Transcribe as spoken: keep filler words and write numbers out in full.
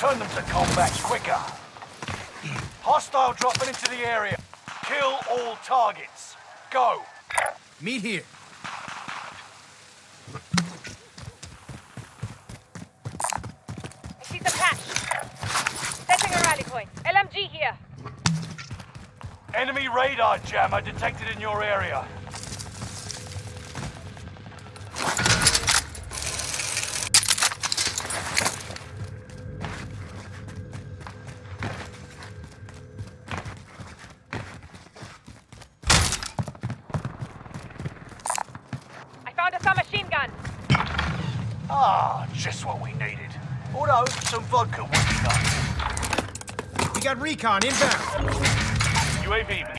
Return them to combat quicker. Hostile dropping into the area. Kill all targets. Go. Meet here. I see some cash. Setting a rally point. L M G here. Enemy radar jammer detected in your area. Found a submachine gun. Ah, just what we needed. Although, some vodka would be nice. We got recon inbound. U A V